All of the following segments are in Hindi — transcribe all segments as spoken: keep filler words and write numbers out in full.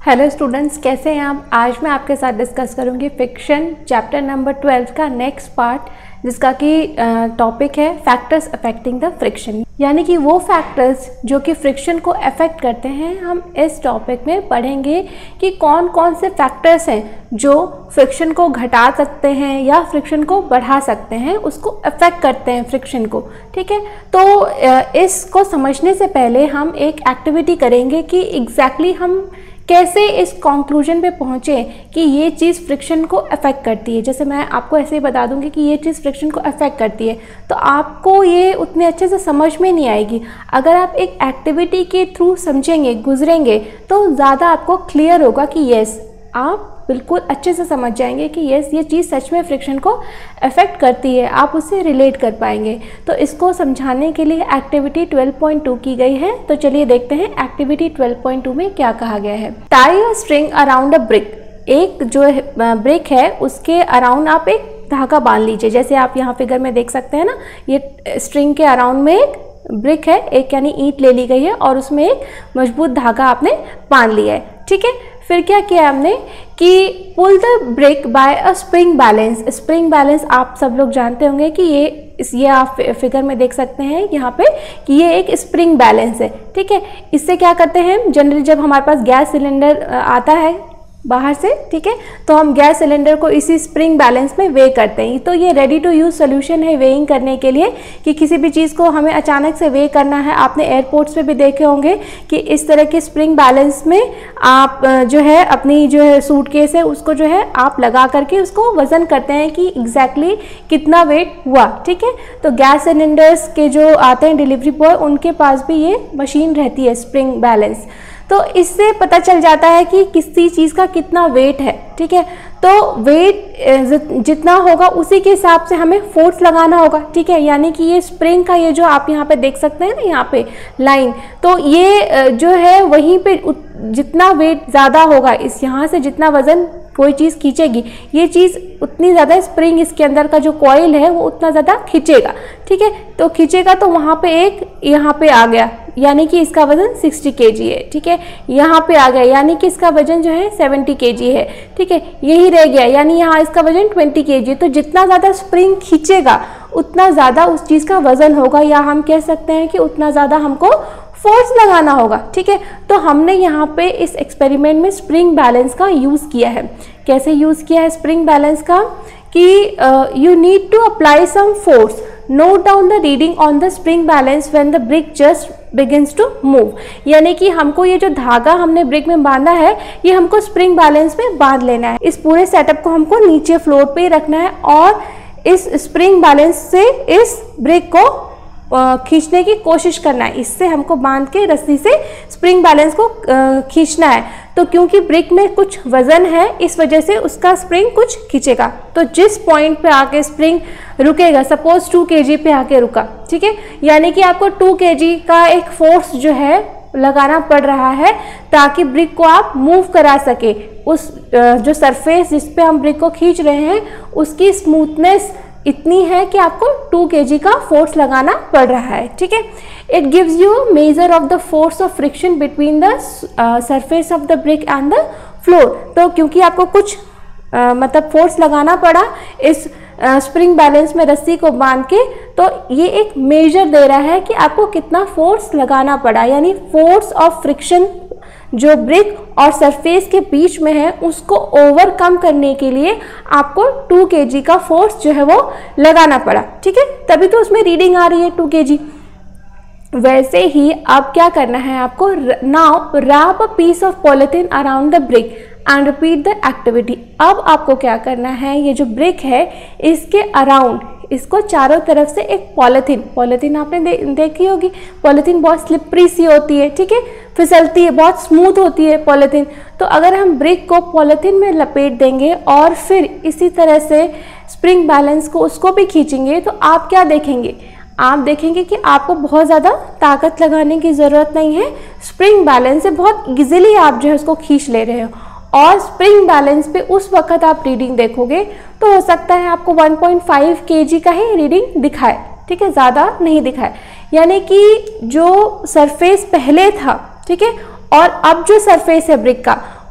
हेलो स्टूडेंट्स, कैसे हैं आप। आज मैं आपके साथ डिस्कस करूंगी फ्रिक्शन चैप्टर नंबर ट्वेल्व का नेक्स्ट पार्ट, जिसका कि टॉपिक है फैक्टर्स अफेक्टिंग द फ्रिक्शन, यानी कि वो फैक्टर्स जो कि फ्रिक्शन को अफेक्ट करते हैं। हम इस टॉपिक में पढ़ेंगे कि कौन कौन से फैक्टर्स हैं जो फ्रिक्शन को घटा सकते हैं या फ्रिक्शन को बढ़ा सकते हैं, उसको अफेक्ट करते हैं फ्रिक्शन को। ठीक है, तो इसको समझने से पहले हम एक एक्टिविटी करेंगे कि एग्जैक्टली हम कैसे इस कंक्लूजन पे पहुँचे कि ये चीज़ फ्रिक्शन को अफेक्ट करती है। जैसे मैं आपको ऐसे ही बता दूंगी कि ये चीज़ फ्रिक्शन को अफेक्ट करती है, तो आपको ये उतने अच्छे से समझ में नहीं आएगी। अगर आप एक एक्टिविटी के थ्रू समझेंगे, गुजरेंगे, तो ज़्यादा आपको क्लियर होगा कि यस, आप बिल्कुल अच्छे से समझ जाएंगे कि यस, ये चीज़ सच में फ्रिक्शन को अफेक्ट करती है, आप उससे रिलेट कर पाएंगे। तो इसको समझाने के लिए एक्टिविटी ट्वेल्व पॉइंट टू की गई है। तो चलिए देखते हैं एक्टिविटी ट्वेल्व पॉइंट टू में क्या कहा गया है। Tie a string around a brick. एक जो ब्रिक है उसके अराउंड आप एक धागा बांध लीजिए। जैसे आप यहाँ फिगर में देख सकते हैं ना, ये स्ट्रिंग के अराउंड में एक ब्रिक है, एक यानी ईंट ले ली गई है और उसमें एक मजबूत धागा आपने बांध लिया है। ठीक है, फिर क्या किया हमने कि pull the brick by a spring balance. Spring balance आप सब लोग जानते होंगे कि ये इस ये आप फिगर में देख सकते हैं यहाँ पे कि ये एक स्प्रिंग बैलेंस है। ठीक है, इससे क्या करते हैं, जनरली जब हमारे पास गैस सिलेंडर आता है बाहर से, ठीक है, तो हम गैस सिलेंडर को इसी स्प्रिंग बैलेंस में वे करते हैं। तो ये रेडी टू यूज़ सोल्यूशन है वेइंग करने के लिए कि किसी भी चीज़ को हमें अचानक से वे करना है। आपने एयरपोर्ट्स पे भी देखे होंगे कि इस तरह के स्प्रिंग बैलेंस में आप जो है अपनी जो है सूटकेस है उसको जो है आप लगा करके उसको वज़न करते हैं कि एग्जैक्टली कितना वेट हुआ। ठीक है, तो गैस सिलेंडर्स के जो आते हैं डिलीवरी बॉय, उनके पास भी ये मशीन रहती है स्प्रिंग बैलेंस। तो इससे पता चल जाता है कि किसी चीज़ का कितना वेट है। ठीक है, तो वेट जितना होगा उसी के हिसाब से हमें फोर्स लगाना होगा। ठीक है, यानी कि ये स्प्रिंग का ये जो आप यहाँ पे देख सकते हैं ना, यहाँ पे लाइन, तो ये जो है वहीं पे जितना वेट ज़्यादा होगा, इस यहाँ से जितना वज़न कोई चीज़ खींचेगी, ये चीज़ उतनी ज़्यादा स्प्रिंग इसके अंदर का जो कॉइल है वो उतना ज़्यादा खींचेगा। ठीक है, तो खींचेगा तो वहाँ पे एक यहाँ पे आ गया, यानी कि इसका वजन सिक्सटी केजी है। ठीक है, यहाँ पे आ गया यानी कि इसका वजन जो है सेवेंटी केजी है। ठीक है, यही रह गया यानी यहाँ इसका वजन ट्वेंटी केजी। तो जितना ज़्यादा स्प्रिंग खींचेगा उतना ज़्यादा उस चीज़ का वजन होगा, या हम कह सकते हैं कि उतना ज़्यादा हमको फोर्स लगाना होगा। ठीक है, तो हमने यहाँ पे इस एक्सपेरिमेंट में स्प्रिंग बैलेंस का यूज़ किया है। कैसे यूज़ किया है स्प्रिंग बैलेंस का कि you need to apply some force, note down the reading on the spring balance when the brick just begins to move. यानी कि हमको ये जो धागा हमने ब्रिक में बांधा है ये हमको स्प्रिंग बैलेंस में बांध लेना है। इस पूरे सेटअप को हमको नीचे फ्लोर पे ही रखना है और इस स्प्रिंग बैलेंस से इस ब्रिक को खींचने की कोशिश करना है। इससे हमको बांध के रस्सी से स्प्रिंग बैलेंस को खींचना है। तो क्योंकि ब्रिक में कुछ वजन है, इस वजह से उसका स्प्रिंग कुछ खींचेगा। तो जिस पॉइंट पे आके स्प्रिंग रुकेगा, सपोज टू केजी पे आके रुका, ठीक है, यानी कि आपको टू केजी का एक फोर्स जो है लगाना पड़ रहा है ताकि ब्रिक को आप मूव करा सके। उस जो सरफेस जिस पे हम ब्रिक को खींच रहे हैं उसकी स्मूथनेस इतनी है कि आपको टू केजी का फोर्स लगाना पड़ रहा है। ठीक है, it gives you measure of the force of friction between the surface of the brick and the floor. तो क्योंकि आपको कुछ uh, मतलब फोर्स लगाना पड़ा इस स्प्रिंग uh, बैलेंस में रस्सी को बांध के, तो ये एक मेजर दे रहा है कि आपको कितना फोर्स लगाना पड़ा, यानी फोर्स ऑफ फ्रिक्शन जो ब्रिक और सरफेस के बीच में है उसको ओवरकम करने के लिए आपको टू केजी का फोर्स जो है वो लगाना पड़ा। ठीक है, तभी तो उसमें रीडिंग आ रही है टू केजी। वैसे ही अब क्या करना है आपको, now wrap a piece of polythene around the brick and repeat the activity. अब आपको क्या करना है, ये जो ब्रिक है इसके अराउंड इसको चारों तरफ से एक पॉलिथीन पॉलिथीन आपने दे, देखी होगी। पॉलिथीन बहुत स्लिपरी सी होती है, ठीक है, फिसलती है, बहुत स्मूथ होती है पॉलिथीन। तो अगर हम ब्रिक को पॉलिथीन में लपेट देंगे और फिर इसी तरह से स्प्रिंग बैलेंस को उसको भी खींचेंगे, तो आप क्या देखेंगे, आप देखेंगे कि आपको बहुत ज़्यादा ताकत लगाने की ज़रूरत नहीं है। स्प्रिंग बैलेंस से बहुत ईजिली आप जो है उसको खींच ले रहे हो। और स्प्रिंग बैलेंस पे उस वक्त आप रीडिंग देखोगे तो हो सकता है आपको वन पॉइंट फाइव केजी का ही रीडिंग दिखाए। ठीक है, ज़्यादा नहीं दिखाए। यानी कि जो सरफेस पहले था, ठीक है, और अब जो सरफेस है ब्रिक का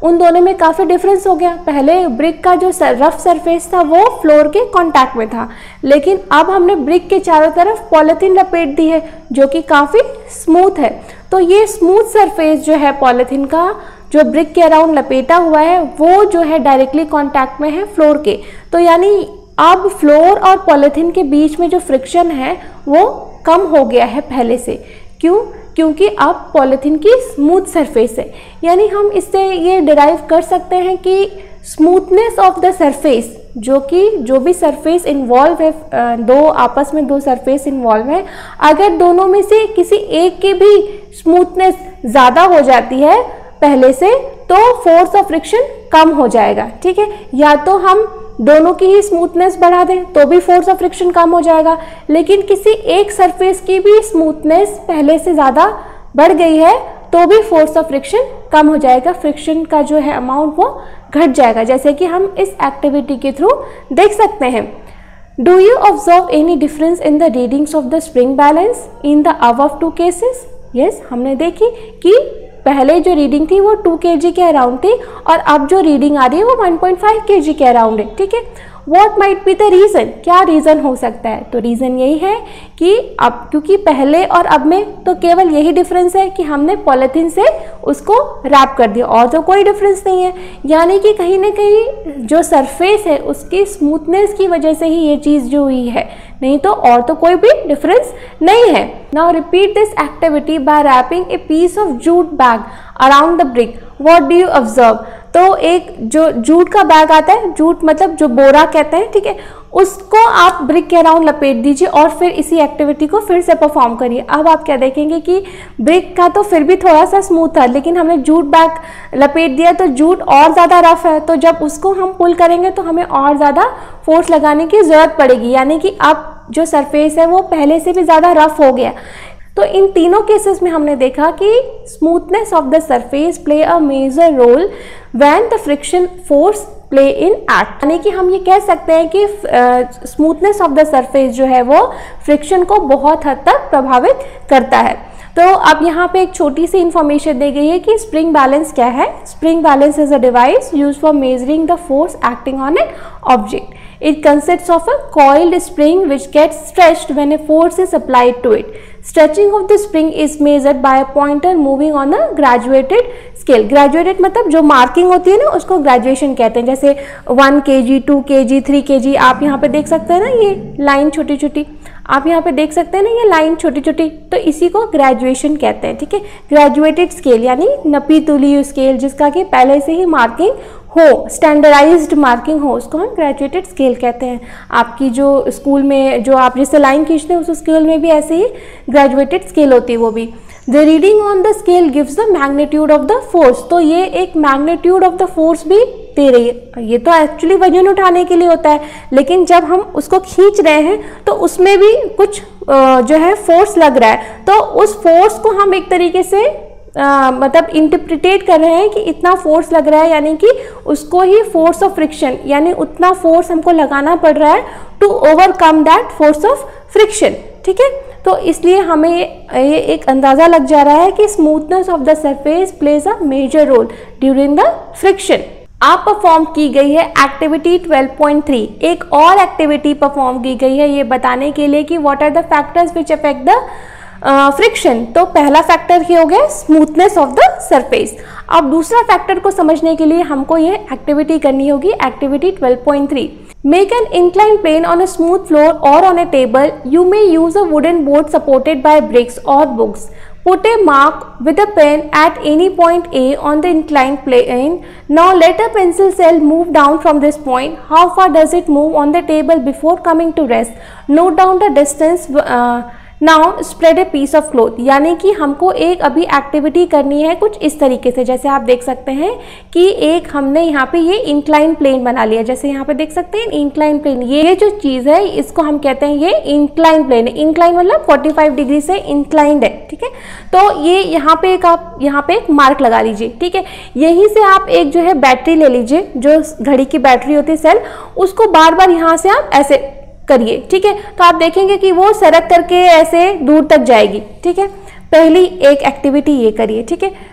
उन दोनों में काफ़ी डिफरेंस हो गया। पहले ब्रिक का जो रफ सरफेस था वो फ्लोर के कांटेक्ट में था, लेकिन अब हमने ब्रिक के चारों तरफ पॉलीथीन लपेट दी है जो कि काफ़ी स्मूथ है। तो ये स्मूथ सरफेस जो है पॉलीथीन का, जो ब्रिक के अराउंड लपेटा हुआ है, वो जो है डायरेक्टली कांटेक्ट में है फ्लोर के। तो यानी अब फ्लोर और पॉलीथीन के बीच में जो फ्रिक्शन है वो कम हो गया है पहले से। क्यों? क्योंकि अब पॉलीथीन की स्मूथ सरफेस है। यानी हम इससे ये डिराइव कर सकते हैं कि स्मूथनेस ऑफ द सरफेस, जो कि जो भी सरफेस इन्वॉल्व है, दो आपस में दो सरफेस इन्वॉल्व है, अगर दोनों में से किसी एक की भी स्मूथनेस ज़्यादा हो जाती है पहले से, तो फोर्स ऑफ फ्रिक्शन कम हो जाएगा। ठीक है, या तो हम दोनों की ही स्मूथनेस बढ़ा दें तो भी फोर्स ऑफ फ्रिक्शन कम हो जाएगा, लेकिन किसी एक सरफेस की भी स्मूथनेस पहले से ज़्यादा बढ़ गई है तो भी फोर्स ऑफ फ्रिक्शन कम हो जाएगा, फ्रिक्शन का जो है अमाउंट वो घट जाएगा, जैसे कि हम इस एक्टिविटी के थ्रू देख सकते हैं। Do you observe any difference in the readings of the spring balance in the above two cases? Yes, हमने देखी कि पहले जो रीडिंग थी वो टू केजी के अराउंड थी और अब जो रीडिंग आ रही है वो वन पॉइंट फाइव केजी के अराउंड है। ठीक है, what might be the reason? क्या रीज़न हो सकता है? तो रीज़न यही है कि अब क्योंकि पहले और अब में तो केवल यही डिफरेंस है कि हमने पॉलीथीन से उसको रैप कर दिया, और तो कोई डिफरेंस नहीं है। यानी कि कहीं ना कहीं जो सरफेस है उसकी स्मूथनेस की वजह से ही ये चीज़ जो हुई है, नहीं तो और तो कोई भी डिफरेंस नहीं है। Now repeat this activity by wrapping a piece of jute bag around the brick. What do you observe? तो एक जो जूट का बैग आता है, जूट मतलब जो बोरा कहते हैं, ठीक है, उसको आप ब्रिक के अराउंड लपेट दीजिए और फिर इसी एक्टिविटी को फिर से परफॉर्म करिए। अब आप क्या देखेंगे कि ब्रिक का तो फिर भी थोड़ा सा स्मूथ था, लेकिन हमने जूट बैग लपेट दिया तो जूट और ज़्यादा रफ है, तो जब उसको हम पुल करेंगे तो हमें और ज़्यादा फोर्स लगाने की ज़रूरत पड़ेगी, यानी कि अब जो सरफेस है वो पहले से भी ज़्यादा रफ हो गया। तो इन तीनों केसेस में हमने देखा कि smoothness of the surface play a major role when the friction force play in act. यानी कि हम ये कह सकते हैं कि स्मूथनेस ऑफ द सरफेस जो है वो फ्रिक्शन को बहुत हद तक प्रभावित करता है। तो अब यहाँ पे एक छोटी सी इंफॉर्मेशन दी गई है कि स्प्रिंग बैलेंस क्या है। Spring balance is a device use for measuring the force acting on an object. It consists of a coiled spring which gets stretched when a force is applied to it. Stretching of the spring is measured by a pointer moving on a graduated scale. Graduated मतलब जो मार्किंग होती है ना उसको ग्रेजुएशन कहते हैं, जैसे वन के जी, टू के जी, थ्री के जी। आप यहाँ पे देख सकते हैं ना ये लाइन छोटी छोटी, आप यहाँ पे देख सकते हैं ना ये लाइन छोटी छोटी, तो इसी को ग्रेजुएशन कहते हैं। ठीक है, ग्रेजुएटेड स्केल यानी नपी तुली स्केल जिसका कि पहले से ही मार्किंग हो, स्टैंडर्डाइज्ड मार्किंग हो, उसको हम ग्रेजुएटेड स्केल कहते हैं। आपकी जो स्कूल में जो आप जिससे लाइन खींचते हैं उस स्केल में भी ऐसे ही ग्रेजुएटेड स्केल होती है वो भी। The reading on the scale gives the magnitude of the force, तो ये एक मैग्नीट्यूड ऑफ द फोर्स भी दे रही है। ये तो एक्चुअली वजन उठाने के लिए होता है, लेकिन जब हम उसको खींच रहे हैं तो उसमें भी कुछ जो है फोर्स लग रहा है, तो उस फोर्स को हम एक तरीके से Uh, मतलब इंटरप्रिटेट कर रहे हैं कि इतना फोर्स लग रहा है, यानी कि उसको ही फोर्स ऑफ फ्रिक्शन, यानी उतना फोर्स हमको लगाना पड़ रहा है to overcome that force of friction. ठीक है, तो इसलिए हमें ये एक अंदाज़ा लग जा रहा है कि smoothness of the surface plays a major role during the friction. आप परफॉर्म की गई है एक्टिविटी ट्वेल्व पॉइंट थ्री। एक और एक्टिविटी परफॉर्म की गई है ये बताने के लिए कि what are the factors which affect the friction. uh, तो पहला फैक्टर ही हो गया स्मूथनेस ऑफ द सरफेस। अब दूसरा फैक्टर को समझने के लिए हमको ये एक्टिविटी करनी होगी, activity twelve point three. Make an incline plane on a smooth floor और on a table. You may use a wooden board supported by bricks और books. Put a mark with a pen at any point A on the inclined plane. Now let a pencil cell move down from this point. How far does it move on the table before coming to rest? Note down the distance. Uh, now spread a piece of cloth, यानी कि हमको एक अभी एक्टिविटी करनी है कुछ इस तरीके से। जैसे आप देख सकते हैं कि एक हमने यहाँ पे ये इंक्लाइन प्लेन बना लिया, जैसे यहाँ पे देख सकते हैं इंक्लाइन प्लेन, ये जो चीज़ है इसको हम कहते हैं ये इंक्लाइन प्लेन है। इंक्लाइन मतलब पैंतालीस डिग्री से इंक्लाइंड है। ठीक है, तो ये यहाँ पे एक आप यहाँ पे एक मार्क लगा लीजिए। ठीक है, यहीं से आप एक जो है बैटरी ले लीजिए, जो घड़ी की बैटरी होती है सेल, उसको बार बार यहाँ से आप ऐसे करिए। ठीक है, तो आप देखेंगे कि वो सरक करके ऐसे दूर तक जाएगी। ठीक है, पहली एक एक्टिविटी ये करिए। ठीक है,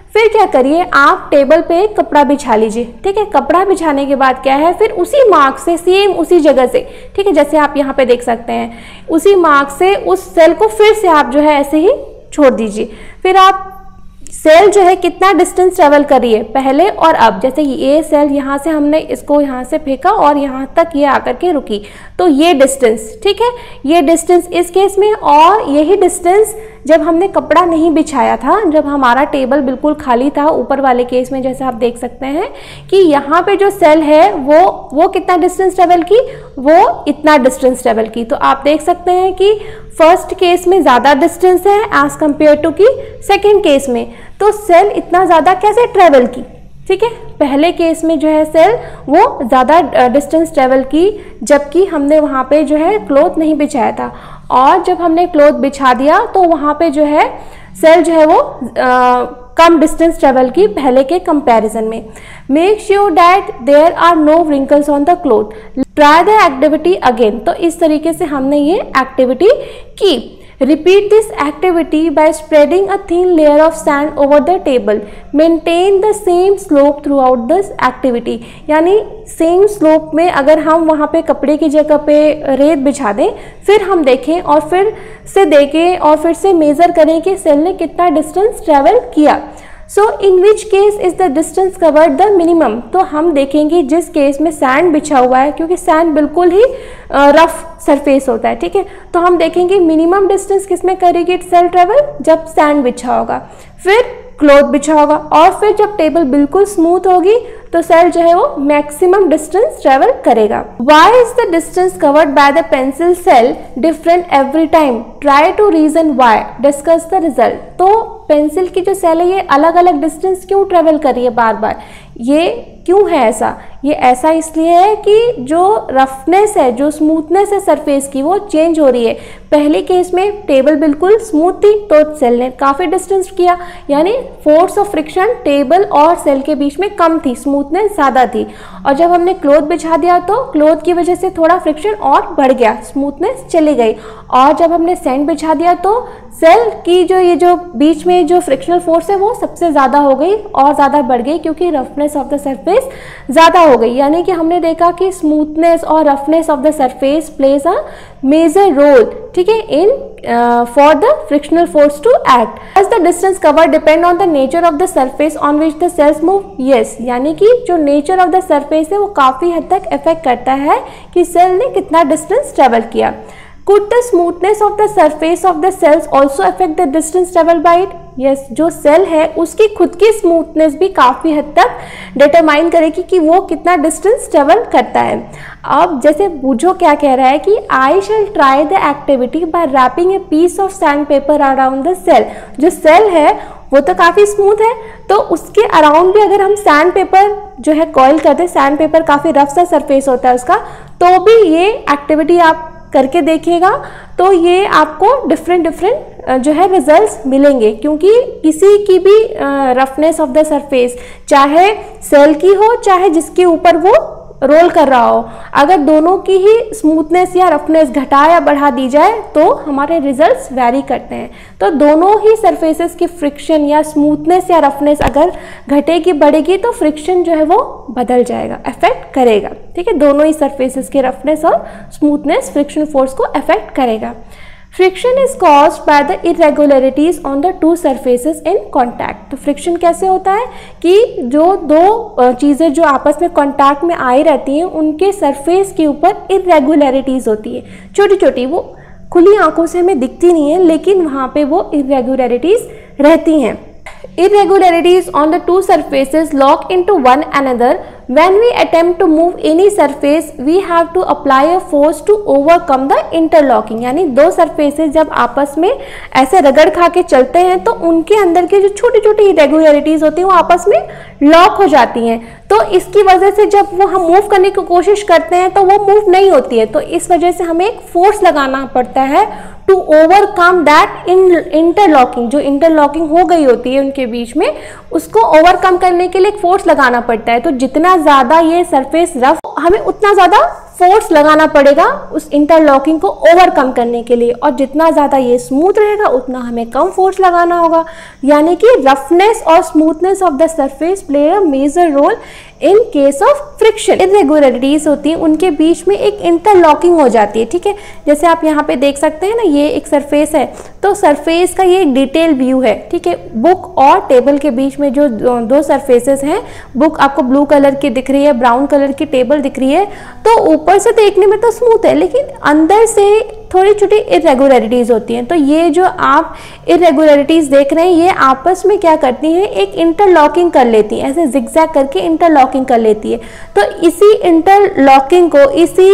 फिर क्या करिए, आप टेबल पे कपड़ा बिछा लीजिए, ठीक है। कपड़ा बिछाने के बाद क्या है, फिर उसी मार्क से सेम उसी जगह से, ठीक है, जैसे आप यहाँ पे देख सकते हैं, उसी मार्क से उस सेल को फिर से आप जो है ऐसे ही छोड़ दीजिए। फिर आप सेल जो है कितना डिस्टेंस ट्रेवल करिए पहले और अब, जैसे ये सेल यहाँ से हमने इसको यहाँ से फेंका और यहाँ तक ये आकर के रुकी, तो ये डिस्टेंस, ठीक है, ये डिस्टेंस इस केस में, और यही डिस्टेंस जब हमने कपड़ा नहीं बिछाया था, जब हमारा टेबल बिल्कुल खाली था, ऊपर वाले केस में जैसे आप देख सकते हैं कि यहाँ पे जो सेल है वो वो कितना डिस्टेंस ट्रेवल की, वो इतना डिस्टेंस ट्रेवल की। तो आप देख सकते हैं कि फर्स्ट केस में ज़्यादा डिस्टेंस है एज कंपेयर टू की सेकेंड केस में, तो सेल इतना ज़्यादा कैसे ट्रेवल की, ठीक है। पहले केस में जो है सेल वो ज़्यादा डिस्टेंस ट्रेवल की, जबकि हमने वहाँ पे जो है क्लॉथ नहीं बिछाया था, और जब हमने क्लॉथ बिछा दिया तो वहाँ पे जो है सेल जो है वो आ, कम डिस्टेंस ट्रेवल की पहले के कंपैरिजन में। Make sure that there are no wrinkles on the cloth, try the activity again. तो इस तरीके से हमने ये एक्टिविटी की। Repeat this activity by spreading a thin layer of sand over the table. Maintain the same slope throughout this activity. यानी सेम स्लोप में अगर हम वहाँ पे कपड़े की जगह पे रेत बिछा दें, फिर हम देखें और फिर से देखें और फिर से मेज़र करें कि सेल ने कितना डिस्टेंस ट्रेवल किया। So in which case is the distance covered the minimum. तो हम देखेंगे जिस केस में सैंड बिछा हुआ है, क्योंकि सैंड बिल्कुल ही रफ सरफेस होता है, ठीक है, तो हम देखेंगे मिनिमम डिस्टेंस किसमें करेगी सेल ट्रेवल, जब सैंड बिछा होगा, फिर क्लॉथ बिछा होगा, और फिर जब टेबल बिल्कुल स्मूथ होगी तो सेल जो है वो मैक्सिमम डिस्टेंस ट्रेवल करेगा। Why is the distance covered by the pencil cell different every time, try to reason why, discuss the result. तो पेंसिल की जो सेल है ये अलग अलग डिस्टेंस क्यों ट्रेवल कर रही है बार बार, ये क्यों है ऐसा? ये ऐसा इसलिए है कि जो रफनेस है, जो स्मूथनेस है सरफेस की, वो चेंज हो रही है। पहले केस में टेबल बिल्कुल स्मूथ थी तो सेल ने काफ़ी डिस्टेंस किया, यानी फोर्स ऑफ फ्रिक्शन टेबल और सेल के बीच में कम थी, स्मूथनेस ज़्यादा थी। और जब हमने क्लॉथ बिछा दिया तो क्लॉथ की वजह से थोड़ा फ्रिक्शन और बढ़ गया, स्मूथनेस चली गई। और जब हमने सैंड बिछा दिया तो सेल की जो ये जो बीच में जो फ्रिक्शनल फोर्स है वो सबसे ज़्यादा हो गई और ज़्यादा बढ़ गई, क्योंकि रफनेस ऑफ द सरफेस ज़्यादा हो गई। यानी कि हमने देखा कि स्मूथनेस और roughness of the surface plays a major role, ठीक है, in for the frictional force to act. As the distance cover depend on the nature of the surface on which the cells move. Yes, यानी कि जो नेचर ऑफ द सरफेस है वो काफ़ी हद तक इफेक्ट करता है कि सेल ने कितना डिस्टेंस ट्रेवल किया। Could the smoothness of the surface of the cells also affect the distance traveled by it? Yes, जो सेल है उसकी खुद की स्मूथनेस भी काफ़ी हद तक डिटरमाइन करेगी कि वो कितना डिस्टेंस ट्रेवल करता है। अब जैसे बूझो क्या कह रहा है कि I shall try the activity by wrapping a piece of sand paper around the cell. जो सेल है वो तो काफ़ी स्मूथ है, तो उसके अराउंड भी अगर हम सैंड पेपर जो है कॉइल करते हैं, सैंड पेपर काफ़ी रफ सा सरफेस होता है उसका, तो भी ये एक्टिविटी आप करके देखिएगा तो ये आपको डिफरेंट डिफरेंट जो है रिजल्ट्स मिलेंगे। क्योंकि किसी की भी रफनेस ऑफ द सरफेस, चाहे सेल की हो चाहे जिसके ऊपर वो रोल कर रहा हो, अगर दोनों की ही स्मूथनेस या रफनेस घटा या बढ़ा दी जाए तो हमारे रिजल्ट्स वैरी करते हैं। तो दोनों ही सरफेसेस की फ्रिक्शन या स्मूथनेस या रफनेस अगर घटेगी बढ़ेगी तो फ्रिक्शन जो है वो बदल जाएगा, अफेक्ट करेगा, ठीक है। दोनों ही सरफेसेस की रफनेस और स्मूथनेस फ्रिक्शन फोर्स को अफेक्ट करेगा। Friction is caused by the irregularities on the two surfaces in contact. तो फ्रिक्शन कैसे होता है कि जो दो चीज़ें जो आपस में कॉन्टैक्ट में आई रहती हैं उनके सरफेस के ऊपर इरेगुलरिटीज होती है, छोटी छोटी, वो खुली आंखों से हमें दिखती नहीं है लेकिन वहाँ पे वो इरेगुलरिटीज रहती हैं। Irregularities on the two surfaces lock into one another. When we attempt to move any surface, we have to apply a force to overcome the interlocking. यानी दो सरफेसेस जब आपस में ऐसे रगड़ खा के चलते हैं तो उनके अंदर के जो छोटी छोटी irregularities होती हैं वो आपस में लॉक हो जाती हैं। तो इसकी वजह से जब वो हम मूव करने की कोशिश करते हैं तो वो मूव नहीं होती है, तो इस वजह से हमें एक फोर्स लगाना पड़ता है to overcome that in interlocking. जो इंटरलॉकिंग हो गई होती है उनके बीच में, उसको ओवरकम करने के लिए एक फोर्स लगाना पड़ता है। तो जितना ज़्यादा ये सरफेस रफ, हमें उतना ज़्यादा फोर्स लगाना पड़ेगा उस इंटरलॉकिंग को ओवरकम करने के लिए, और जितना ज़्यादा ये स्मूथ रहेगा उतना हमें कम फोर्स लगाना होगा। यानी कि रफनेस और smoothness of the surface play a major role in case of friction. Irregularities होती हैं उनके बीच में एक इंटरलॉकिंग हो जाती है, ठीक है। जैसे आप यहाँ पे देख सकते हैं ना, ये एक सरफेस है, तो सरफेस का ये एक डिटेल व्यू है, ठीक है। बुक और टेबल के बीच में जो दो सरफेसेस हैं, बुक आपको ब्लू कलर की दिख रही है, ब्राउन कलर की टेबल दिख रही है, तो ऊपर से देखने में तो स्मूथ है, लेकिन अंदर से थोड़ी छोटी इरेगुलरिटीज होती हैं। तो ये जो आप इरेगुलरिटीज देख रहे हैं, ये आपस में क्या करती हैं, एक इंटरलॉकिंग कर लेती हैं, ऐसे जिगजैग करके इंटरलॉकिंग कर लेती है। तो इसी इंटरलॉकिंग को, इसी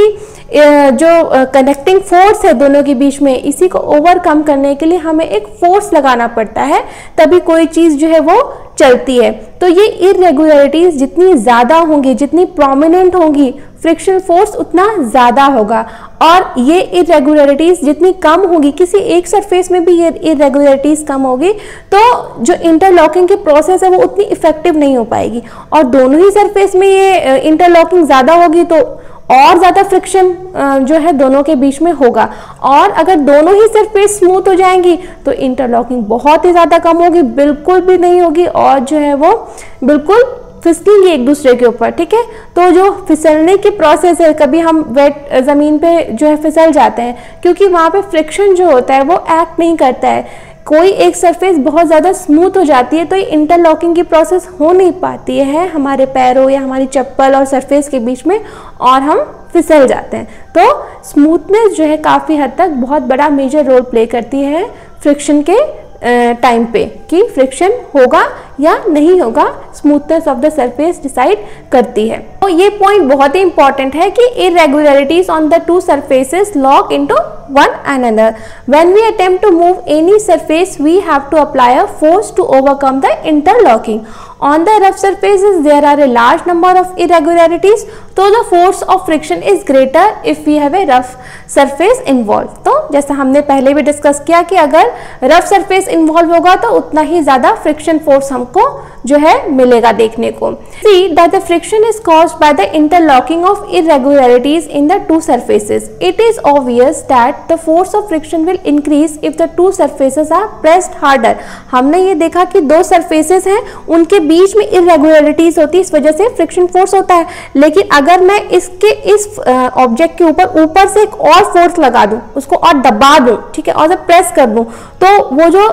जो कनेक्टिंग फोर्स है दोनों के बीच में, इसी को ओवरकम करने के लिए हमें एक फोर्स लगाना पड़ता है, तभी कोई चीज़ जो है वो चलती है। तो ये इरेगुलरिटीज जितनी ज़्यादा होंगी, जितनी प्रोमिनेंट होंगी, फ्रिक्शन फोर्स उतना ज़्यादा होगा, और ये इरेगुलरिटीज जितनी कम होगी, किसी एक सरफेस में भी ये इरेगुलरिटीज कम होगी, तो जो इंटरलॉकिंग की प्रोसेस है वो उतनी इफेक्टिव नहीं हो पाएगी। और दोनों ही सरफेस में ये इंटरलॉकिंग ज़्यादा होगी तो और ज़्यादा फ्रिक्शन जो है दोनों के बीच में होगा, और अगर दोनों ही सरफेस स्मूथ हो जाएंगी तो इंटरलॉकिंग बहुत ही ज़्यादा कम होगी, बिल्कुल भी नहीं होगी, और जो है वो बिल्कुल फिसलेंगे एक दूसरे के ऊपर, ठीक है। तो जो फिसलने की प्रोसेस है, कभी हम वेट ज़मीन पे जो है फिसल जाते हैं, क्योंकि वहाँ पे फ्रिक्शन जो होता है वो एक्ट नहीं करता है। कोई एक सरफेस बहुत ज़्यादा स्मूथ हो जाती है तो ये इंटरलॉकिंग की प्रोसेस हो नहीं पाती है हमारे पैरों या हमारी चप्पल और सरफेस के बीच में, और हम फिसल जाते हैं। तो स्मूथनेस जो है काफ़ी हद तक बहुत बड़ा मेजर रोल प्ले करती है फ्रिक्शन के टाइम पे, कि फ्रिक्शन होगा या नहीं होगा, smoothness of the surface decide करती है। तो ये पॉइंट बहुत ही इंपॉर्टेंट है कि irregularities on the two surfaces lock into one another. When we attempt to move any surface, we have to apply a force to overcome the interlocking. On the rough surfaces, there are a large number of irregularities, so the force of friction is greater if we have a rough surface involved. तो जैसा हमने पहले भी डिस्कस किया कि अगर रफ सरफेस इन्वॉल्व होगा तो उतना ही ज़्यादा फ्रिक्शन फोर्स हमको जो है मिलेगा देखने को। See that the friction is caused by the interlocking of irregularities in the two surfaces. It is obvious that the force of friction will increase if the two surfaces are pressed harder. हमने ये देखा कि दो surfaces हैं, उनके बीच में irregularities होती है, इस वजह से friction force होता है। लेकिन अगर मैं इसके इस ऑब्जेक्ट के ऊपर ऊपर से एक और फोर्स लगा दूं, उसको और दबा दूं, ठीक है, और जब प्रेस कर दूं, तो वो जो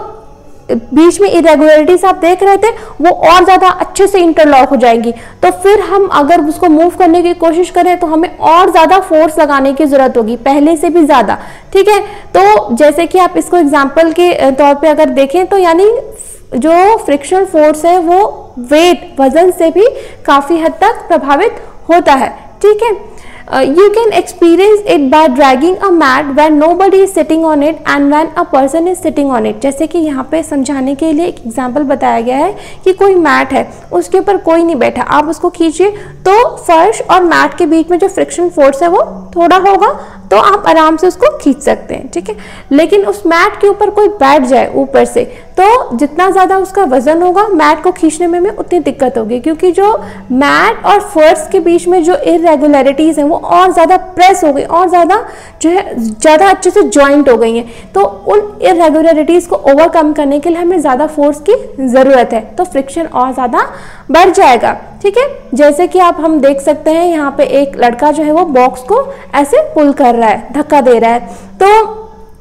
बीच में इरेगुलरिटीज आप देख रहे थे वो और ज़्यादा अच्छे से इंटरलॉक हो जाएंगी। तो फिर हम अगर उसको मूव करने की कोशिश करें तो हमें और ज़्यादा फोर्स लगाने की ज़रूरत होगी, पहले से भी ज़्यादा, ठीक है। तो जैसे कि आप इसको एग्जांपल के तौर पे अगर देखें तो यानी जो फ्रिक्शन फोर्स है वो वेट, वजन से भी काफ़ी हद तक प्रभावित होता है, ठीक है। Uh, you can experience it by dragging a mat when nobody is sitting on it and when a person is sitting on it. जैसे कि यहाँ पे समझाने के लिए एक एग्जाम्पल बताया गया है कि कोई मैट है, उसके ऊपर कोई नहीं बैठा, आप उसको खींचिए तो फर्श और मैट के बीच में जो फ्रिक्शन फोर्स है वो थोड़ा होगा, तो आप आराम से उसको खींच सकते हैं, ठीक है। लेकिन उस मैट के ऊपर कोई बैठ जाए ऊपर से, तो जितना ज़्यादा उसका वजन होगा मैट को खींचने में, में उतनी दिक्कत होगी, क्योंकि जो मैट और फर्श के बीच में जो इरेगुलरिटीज़ हैं वो और ज़्यादा प्रेस हो गई, और ज़्यादा जो है ज़्यादा अच्छे से जॉइंट हो गई हैं। तो उन इरेगुलरिटीज़ को ओवरकम करने के लिए हमें ज़्यादा फोर्स की ज़रूरत है, तो फ्रिक्शन और ज़्यादा बढ़ जाएगा, ठीक है। जैसे कि आप हम देख सकते हैं यहाँ पे एक लड़का जो है वो बॉक्स को ऐसे पुल कर रहा है, धक्का दे रहा है, तो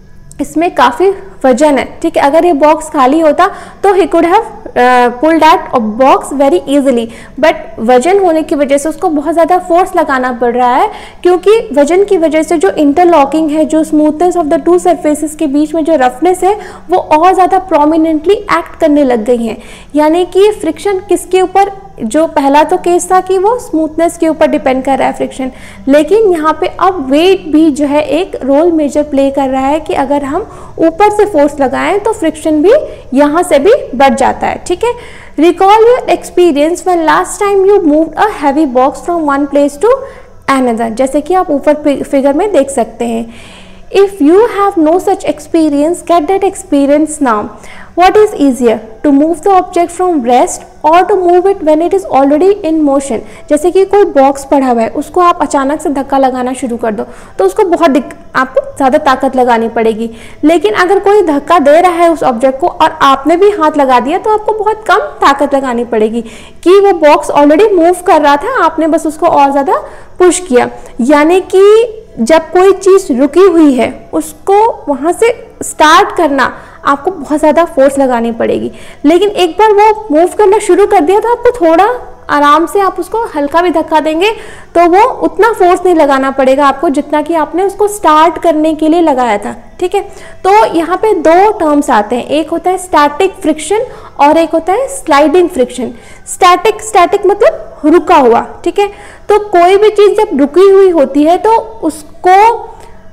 इसमें काफ़ी वजन है, ठीक है। अगर ये बॉक्स खाली होता तो he could have pulled that box very easily, but वजन होने की वजह से उसको बहुत ज़्यादा फोर्स लगाना पड़ रहा है, क्योंकि वजन की वजह से जो इंटरलॉकिंग है, जो smoothness of the two surfaces के बीच में जो रफनेस है वो और ज़्यादा प्रोमिनेंटली एक्ट करने लग गई हैं। यानी कि फ्रिक्शन किसके ऊपर, जो पहला तो केस था कि वो स्मूथनेस के ऊपर डिपेंड कर रहा है फ्रिक्शन, लेकिन यहाँ पे अब वेट भी जो है एक रोल मेजर प्ले कर रहा है कि अगर हम ऊपर से फोर्स लगाएं तो फ्रिक्शन भी यहाँ से भी बढ़ जाता है, ठीक है। Recall your experience when last time you moved a heavy box from one place to another. जैसे कि आप ऊपर फिगर में देख सकते हैं, If you have no such experience, get that experience now. What is easier, to move the object from rest or to move it when it is already in motion? जैसे कि कोई बॉक्स पड़ा हुआ है, उसको आप अचानक से धक्का लगाना शुरू कर दो तो उसको बहुत आपको ज़्यादा ताकत लगानी पड़ेगी। लेकिन अगर कोई धक्का दे रहा है उस ऑब्जेक्ट को और आपने भी हाथ लगा दिया तो आपको बहुत कम ताकत लगानी पड़ेगी, कि वो बॉक्स ऑलरेडी मूव कर रहा था, आपने बस उसको और ज़्यादा पुश किया। यानी कि जब कोई चीज़ रुकी हुई है उसको वहाँ से स्टार्ट करना आपको बहुत ज़्यादा फोर्स लगानी पड़ेगी। लेकिन एक बार वो मूव करना शुरू कर दिया तो आपको थोड़ा आराम से, आप उसको हल्का भी धक्का देंगे तो वो उतना फोर्स नहीं लगाना पड़ेगा आपको जितना कि आपने उसको स्टार्ट करने के लिए लगाया था। ठीक है, तो यहाँ पे दो टर्म्स आते हैं, एक होता है स्टैटिक फ्रिक्शन और एक होता है स्लाइडिंग फ्रिक्शन। स्टैटिक स्टैटिक मतलब रुका हुआ। ठीक है, तो कोई भी चीज़ जब रुकी हुई होती है तो उसको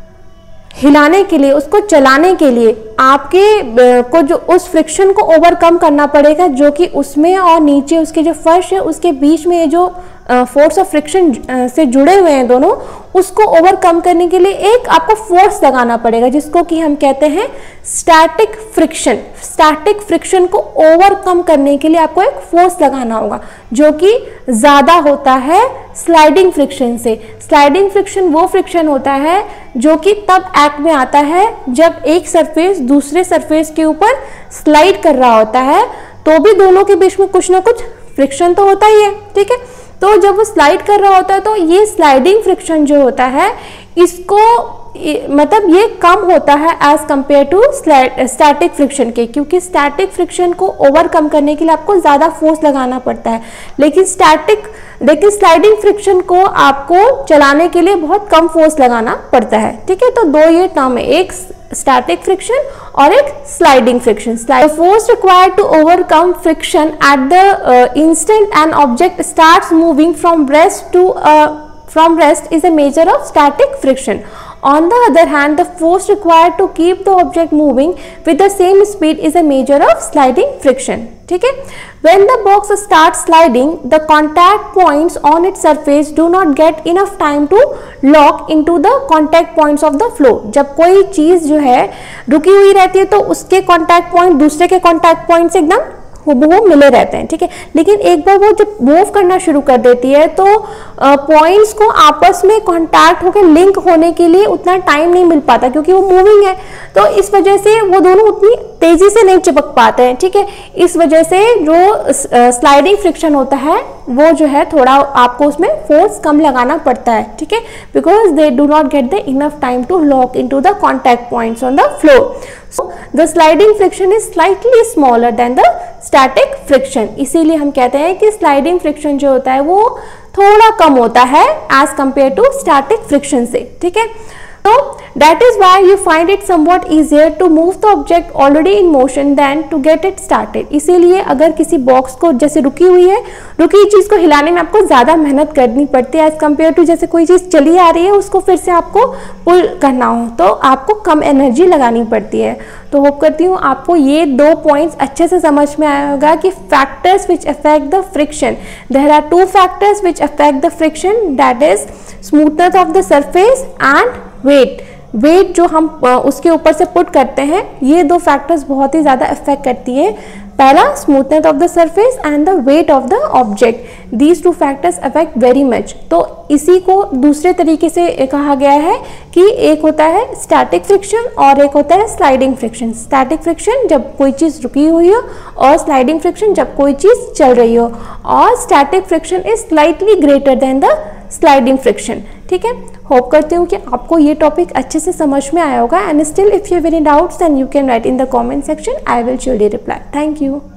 हिलाने के लिए, उसको चलाने के लिए आपके को जो उस फ्रिक्शन को ओवरकम करना पड़ेगा, जो कि उसमें और नीचे उसके जो फर्श है उसके बीच में ये जो फोर्स ऑफ फ्रिक्शन से जुड़े हुए हैं दोनों, उसको ओवरकम करने के लिए एक आपको फोर्स लगाना पड़ेगा जिसको कि हम कहते हैं स्टैटिक फ्रिक्शन। स्टैटिक फ्रिक्शन को ओवरकम करने के लिए आपको एक फोर्स लगाना होगा जो कि ज़्यादा होता है स्लाइडिंग फ्रिक्शन से। स्लाइडिंग फ्रिक्शन वो फ्रिक्शन होता है जो कि तब एक्ट में आता है जब एक सरफेस दूसरे सरफेस के ऊपर स्लाइड कर रहा होता है, तो भी दोनों के बीच में कुछ ना कुछ फ्रिक्शन तो होता ही है। ठीक है, तो जब वो स्लाइड कर रहा होता है तो ये स्लाइडिंग फ्रिक्शन जो होता है इसको मतलब ये कम होता है as compare to static friction के, क्योंकि स्टैटिक फ्रिक्शन को ओवरकम करने के लिए आपको ज़्यादा फोर्स लगाना पड़ता है, लेकिन स्टैटिक लेकिन स्लाइडिंग फ्रिक्शन को आपको चलाने के लिए बहुत कम फोर्स लगाना पड़ता है। ठीक है, तो दो ये टर्म है, एक स्टैटिक फ्रिक्शन और एक sliding friction. The force required to overcome friction at the uh, instant an object starts moving from rest to uh, from rest is a measure of static friction. On the other hand, the force required to keep the object moving with the same speed is a measure of sliding friction. ठीक है, when the box starts sliding, the contact points on its surface do not get enough time to lock into the contact points of the flow. जब कोई चीज़ जो है रुकी हुई रहती है तो उसके contact point दूसरे के contact point से एकदम वो मिले रहते हैं। ठीक है, लेकिन एक बार वो जब मूव करना शुरू कर देती है तो पॉइंट्स को आपस में कांटेक्ट होकर लिंक होने के लिए उतना टाइम नहीं मिल पाता क्योंकि वो मूविंग है, तो इस वजह से वो दोनों उतनी तेजी से नहीं चिपक पाते हैं। ठीक है, इस वजह से जो स्लाइडिंग फ्रिक्शन होता है वो जो है थोड़ा आपको उसमें फोर्स कम लगाना पड़ता है। ठीक है, because they do not get the enough time to lock into the contact points on the floor. So, the sliding friction is slightly smaller than the static friction. इसीलिए हम कहते हैं कि sliding friction जो होता है वो थोड़ा कम होता है as compared to static friction से। ठीक है, तो that is why you find it somewhat easier to move the object already in motion than to get it started. इसीलिए अगर किसी बॉक्स को जैसे रुकी हुई है, रुकी चीज़ को हिलाने में आपको ज़्यादा मेहनत करनी पड़ती है एज कम्पेयर टू जैसे कोई चीज़ चली आ रही है उसको फिर से आपको पुल करना हो तो आपको कम एनर्जी लगानी पड़ती है। तो होप करती हूँ आपको ये दो पॉइंट्स अच्छे से समझ में आया होगा कि factors which affect the friction, there are two factors which affect the friction, that is smoothness of the surface and weight. Weight जो हम उसके ऊपर से पुट करते हैं, ये दो फैक्टर्स बहुत ही ज़्यादा अफेक्ट करती है। पहला smoothness of the surface and the weight of the object, these two factors affect very much. तो इसी को दूसरे तरीके से कहा गया है कि एक होता है स्टैटिक फ्रिक्शन और एक होता है स्लाइडिंग फ्रिक्शन। स्टैटिक फ्रिक्शन जब कोई चीज़ रुकी हुई हो और स्लाइडिंग फ्रिक्शन जब कोई चीज़ चल रही हो, और static friction is slightly greater than the sliding friction. ठीक है, होप करती हूँ कि आपको ये टॉपिक अच्छे से समझ में आया होगा। And still if you have any doubts then you can write in the comment section, I will surely reply. Thank you.